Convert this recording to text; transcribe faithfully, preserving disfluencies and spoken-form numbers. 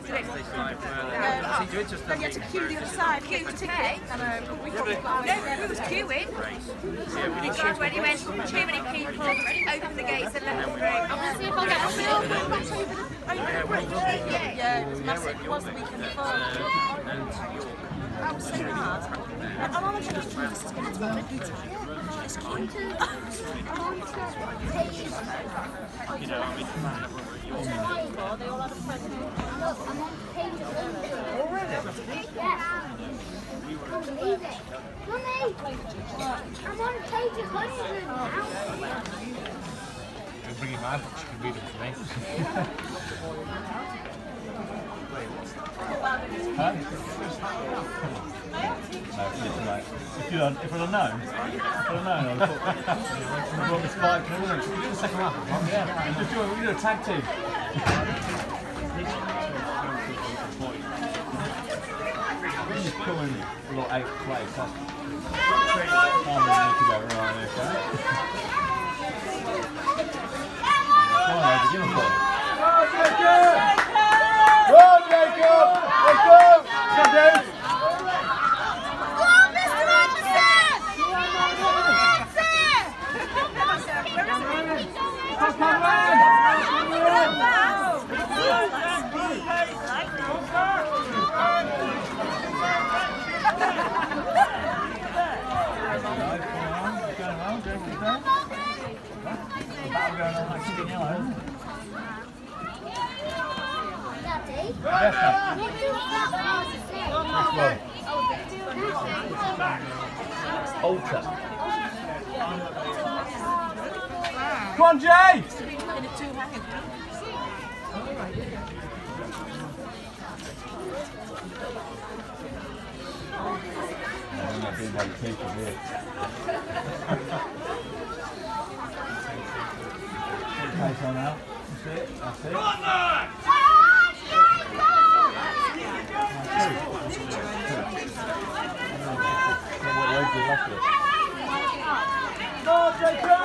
you had to queue the other side, queue to ticket. No, it was queuing. We got when he went, too many people, opened the gates and let us through. I'm going to see if I get Yeah, yeah, it was massive. It was the weekend before. That was so hard. And I'm on thinking this is going to be a good time. It's cute. You know, I mean, they all have a present. Look, I'm on page one hundred. Already? Yeah. Can't believe it. Mummy! I'm on page one hundred now. I'll bring you my books, you can read them for me. Huh? No, listen, mate. If you'd if I'd have known, if I'd have known, I'd have thought, I'd brought this bike, wouldn't it? We do the second lap, yeah. Just do it, we can do a tag team. We can just pull in a little eighth place. That's oh, we need to go right, okay. Come on, over, give us one. Go, Jacob! Let's go! Come on, dude! Alter. Come on, Jay! I'm not being very people here. Pace on now. That's it. That's it. Go on, Jacob!